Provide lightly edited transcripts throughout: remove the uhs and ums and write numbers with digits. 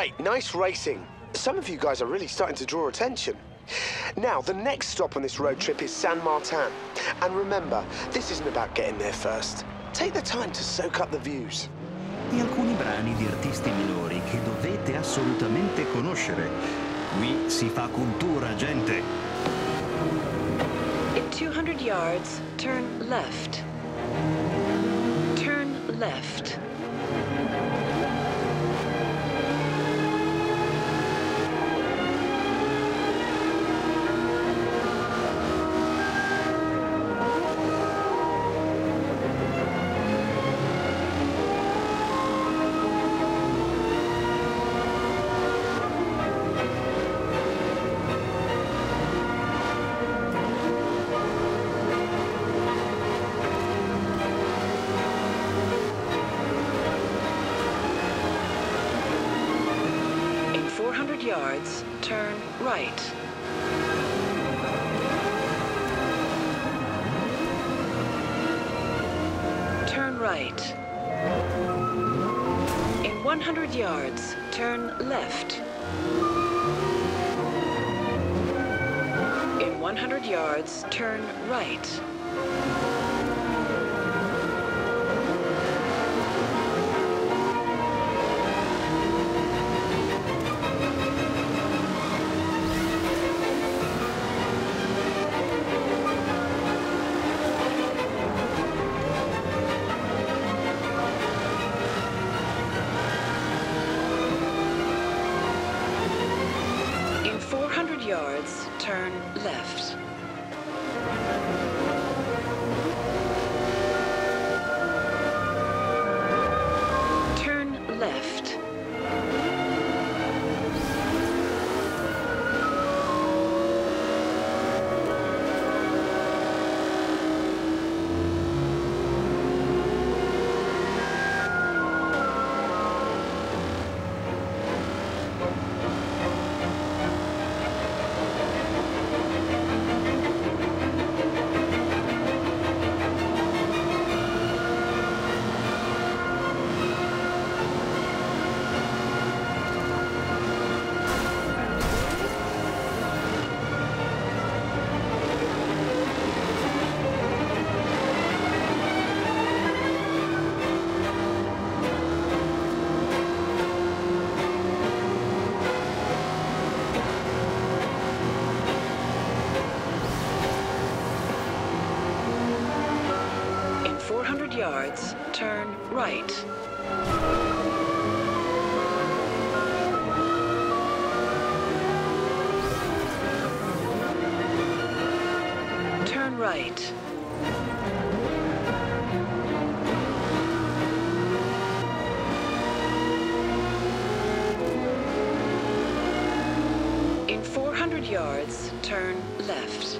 Right, nice racing. Some of you guys are really starting to draw attention. Now, the next stop on this road trip is San Martin. And remember, this isn't about getting there first. Take the time to soak up the views. E alcuni brani di artisti minori che dovete assolutamente conoscere. Qui si fa cultura, gente. In 200 yards, turn left. Turn left. Yards, turn right. Turn right. In 100 yards, turn left. In 100 yards, turn right. Yards, turn left. Turn left. Yards, turn right. Turn right. In 400 yards, turn left.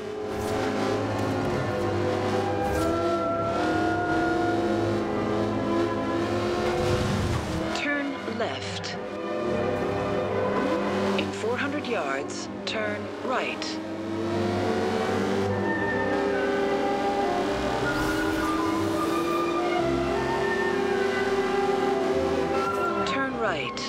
Left. In 400 yards, turn right. Turn right.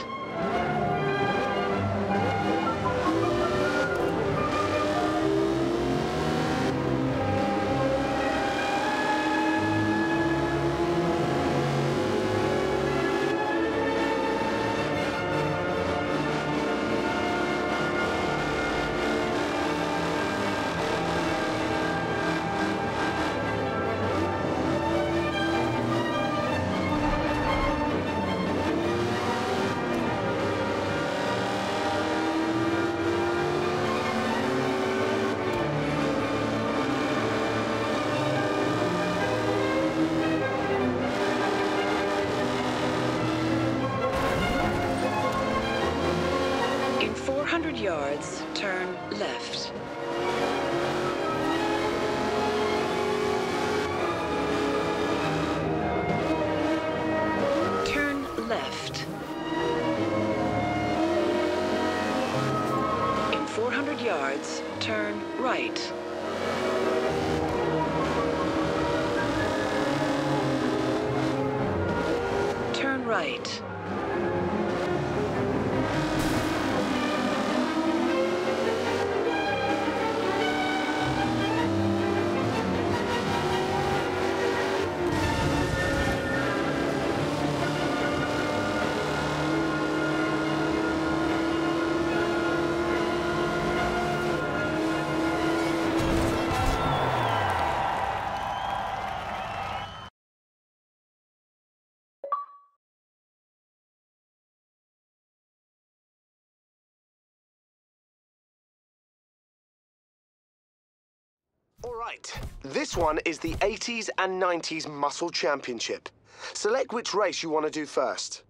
In 400 yards, turn left. Turn left. In 400 yards, turn right. Turn right. All right, this one is the 80s and 90s Muscle Championship. Select which race you want to do first.